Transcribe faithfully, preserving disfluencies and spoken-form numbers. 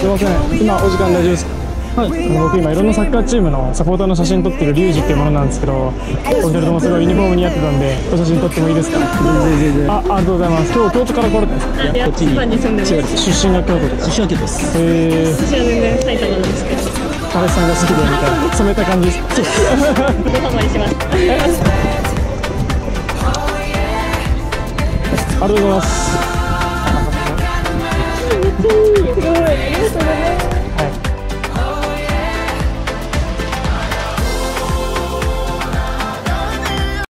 いません、今お時間大丈夫ですか？はい、あの僕今いろんなサッカーチームのサポーターの写真撮ってるリュウジっていうものなんですけど、お二人ともすごいユニフォーム似合ってたんで、お写真撮ってもいいですか？ 全然全然。 あ、ありがとうございます。今日京都から来られたんですか？ いや、こっちに住んでます。 出身が京都とか。 出身は京都です。 へえ。 私は全然埼玉なんですけど。 彼氏さんが好きでみたいな染めた感じです。そうです。 ドハマりします。 ありがとうございます。